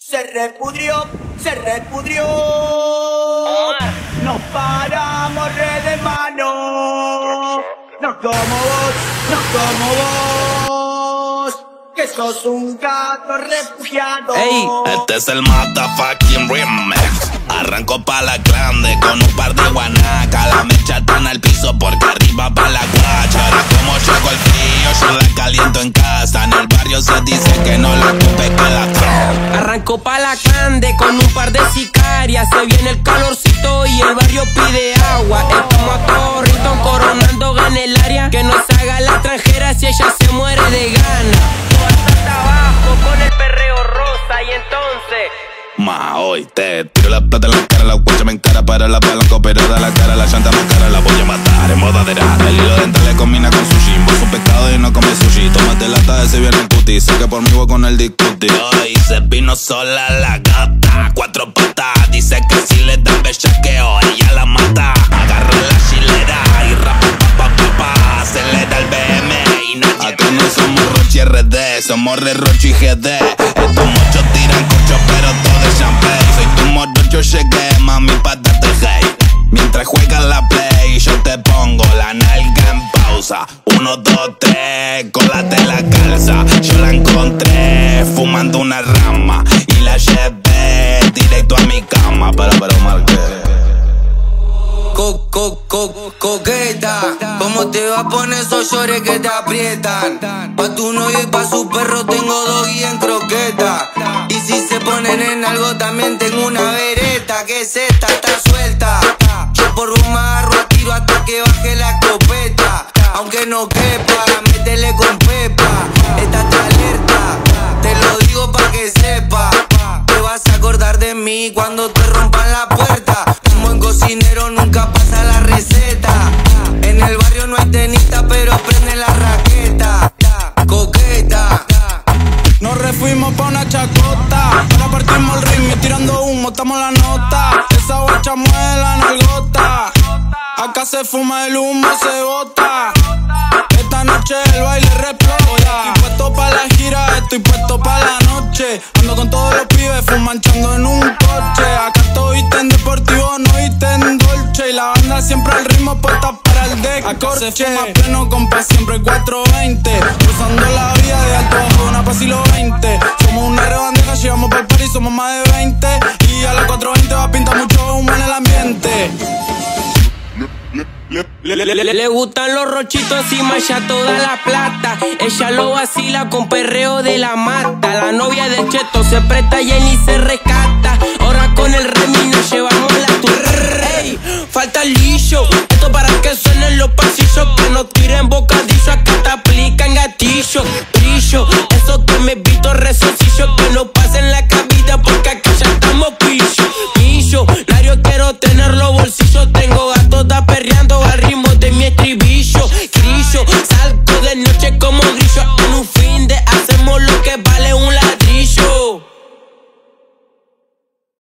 Se repudrió, se repudrió. Nos paramos de mano. No como vos, no como vos, que sos un gato refugiado. Ey, este es el motherfucking remix. Arranco pa' la grande con un par de guanacas. La mecha está en el piso porque arriba pa' la guacha. Ahora como llegó el frío, yo la caliento en casa. En el barrio se dice que no la ocupe que la trae. Arranco pa' la grande con un par de sicarias. Se viene el calorcito y el barrio pide agua. Estamos a Torrington coronando en el área. Que nos haga la extranjera si ella se muere de gana. Hasta abajo con el perreo rosa y entonces Ma, hoy te tiro la plata en la cara, la guacha me encara para la palanca, pero da la cara, la llanta más cara, la voy a matar en modadera. El hilo dental le combina con sushi, vos un pescado y no comes sushi. Tómate lata de ese viernes puti, sé que por mí voy con el discuti. Hoy se vino sola la gata, 4 patas, dice que si le dan bellaqueo, ella la mata. Agarra la chilera y rapa, pa, pa, pa, acelera el BM y nadie. Acá no somos Rochi RD, somos Re Rochi GD. Estos mochos tiran cocho, pero todo es champagne. Soy tu morocho, llegué, mami, patate hey. Mientras juegas la play, yo te pongo la nalga en pausa. 1, 2, 3, cólate la calza. Yo la encontré fumando una rama y la llevé directo a mi cama. Pero marqué. Coqueta, ¿cómo te va a poner esos llores que te aprietan? Pa' tu novio y pa' su perro tengo doggy en croqueta. Y si se ponen en algo también tengo una vereta. Que es esta, está suelta. Yo por vos me agarro a tiro hasta que baje la escopeta. Aunque no quepa, métele con pepa. Estate alerta, te lo digo pa' que sepa. Te vas a acordar de mí cuando te rompan la puerta. Un buen cocinero nunca pasa la receta. En el barrio no hay tenista, pero prende la raqueta. Coqueta. Nos refuimos pa' una chacota. Ahora partimos el ritmo y tirando humo, estamos la nota. Esa guacha mueve la nalgota. Acá se fuma el humo, se bota. Esta noche el baile replota. Estoy puesto pa' la gira, estoy puesto pa' la noche. Ando con todos los pibes fumanchando en un coche. Acá estoy en deportivo, no en dolce. Y la banda siempre al ritmo puesta para el deck. Acorde se fuma pleno, compa, siempre 420. Cruzando la vía de alto bajo una pa' siglo 20. Somos una rebandeja, llegamos pa'l party, somos más de 20. Y a las 4:20 va a pintar mucho humo en el ambiente. Le gustan los rochitos y malla toda la plata. Ella lo vacila con perreo de la mata. La novia del cheto se presta y